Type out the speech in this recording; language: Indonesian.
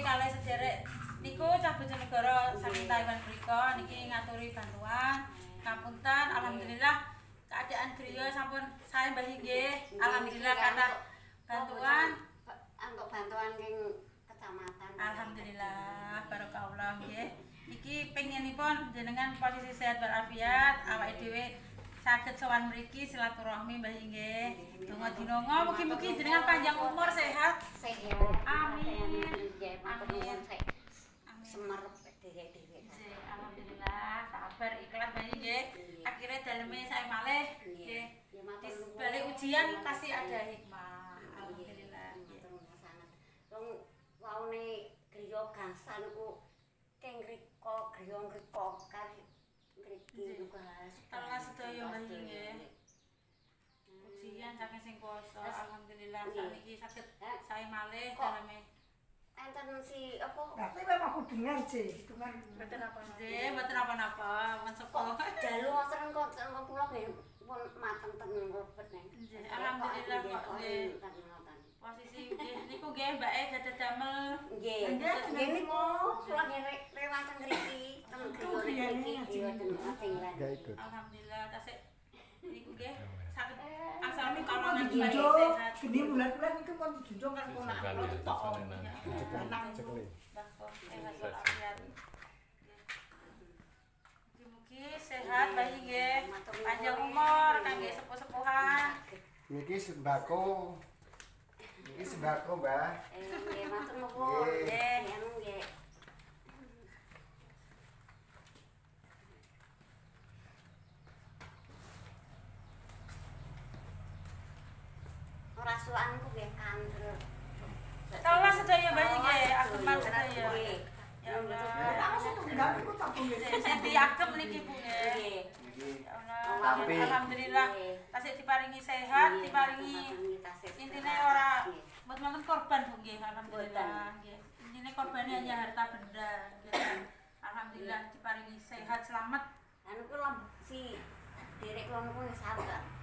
kalih sederek niku cah Bojonegoro saking Taiwan mriku niki ngaturi bantuan. Ngapunten, alhamdulillah keadaan griya sampun sae Mbah nggih. Alhamdulillah kathah bantuan. Untuk bantuan king kecamatan. Alhamdulillah barokahullah nggih. Iki pengenipun jenengan posisi sehat walafiat, awake dhewe saged sowan mriki silaturahmi Mbah nggih. Donga dinonga mugi-mugi jenengan panjang umur sehat. Sehat. Amin. Nggih, matur nuwun sik. Semerep dhewe-dhewe. Alhamdulillah sabar ikhlas Mbah nggih. Akhire daleme sae malih nggih. Di balik ujian pasti ada hikmah. Alhamdulillah. Matur nuwun sanget. Wong waune griya gangsal niku keng riko griya ngriko kali ngriki tugas. Telas sedaya Mbah nggih. Ujian saking sing kuasa alhamdulillah sakniki saged sae malih daleme. Enten si apa? Tapi memang aku dengar sih, dengar. Mboten apa-apa. Mboten apa-apa, men sepuh. Dalu wonten kok kula nggih pun mateng teng lebet neng. Alhamdulillah kok nggih. Posisi nggih niku nggih mbake gadah damel. Nggih. Nggih niku kula nggih rewanten ngriki teng griya niki wonten Alhamdulillah tasik niku nggih saged asal Niku kalau mau nanti dijunjung, sehat. gede bulan-bulan niku mau dijunjung kan ponak kula tok. Sehat walafiat. Mugi-mugi sehat bayi nggih. Panjang umur kangge sepuh-sepuhan. Niki sembako. Niki sembako, Mbah. Nggih, matur nuwun. Nggih, anu nggih. Ora suwanku nggih kandel. Telas sedaya bayi nggih, ageman sedaya. Ya Allah. Aku setunggal niku tak boleh. Sing diagem niki Bu nggih. Ya Allah. Alhamdulillah tasik diparingi sehat, diparingi intine ora mboten korban Bu nggih. Alhamdulillah nggih. Intine korbane hanya harta benda nggih. Alhamdulillah diparingi sehat selamat. Anu kula si derek kula niku sabar.